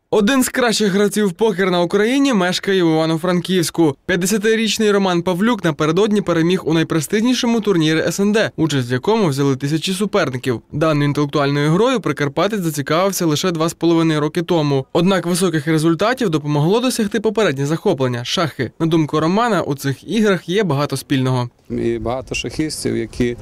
Один з кращих гравців в покер на Україні мешкає в Івано-Франківську. 50-річний Роман Павлюк напередодні переміг у найпрестижнішому турнірі СНД, участь в якому взяли тисячі суперників. Даною інтелектуальною грою прикарпатець зацікавився лише 2,5 роки тому. Однак високих результатів допомогло досягти попереднє захоплення – шахи. На думку Романа, у цих іграх є багато спільного. І багато шахістів, які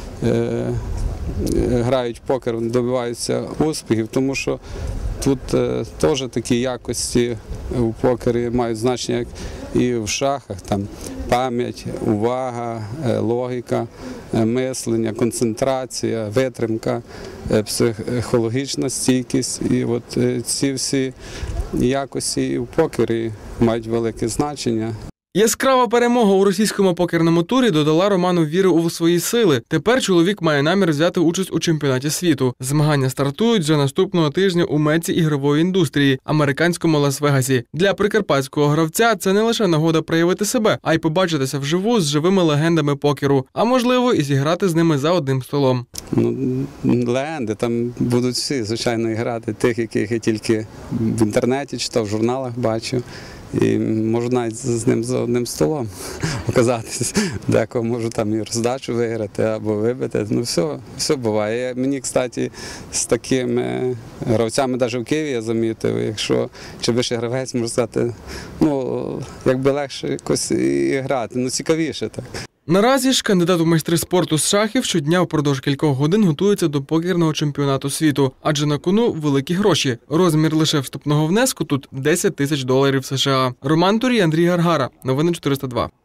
грають в покер, добиваються успіхів, тому що тут теж такі якості у покері мають значення, як і в шахах. Там пам'ять, увага, логіка, мислення, концентрація, витримка, психологічна стійкість. І от ці всі якості і в покері мають велике значення. Яскрава перемога у російському покерному турі додала Роману віри у свої сили. Тепер чоловік має намір взяти участь у чемпіонаті світу. Змагання стартують вже наступного тижня у меці ігрової індустрії – американському Лас-Вегасі. Для прикарпатського гравця це не лише нагода проявити себе, а й побачитися вживу з живими легендами покеру. А можливо, і зіграти з ними за одним столом. Легенди, там будуть всі, звичайно, грати. Тих, яких я тільки в інтернеті читав, в журналах бачив. І можу навіть з ним за одним столом оказатись. Декого можу там і роздачу виграти або вибити. Ну все буває. Мені, кстати, з такими гравцями навіть в Києві я замітив, якщо чи вищий гравець, можу сказати, якби легше якось і грати, цікавіше так. Наразі ж кандидат у майстри спорту з шахів щодня впродовж кількох годин готується до покерного чемпіонату світу, адже на кону великі гроші. Розмір лише вступного внеску тут $10 000 США. Роман Турій, Андрій Гаргара. Новини 402.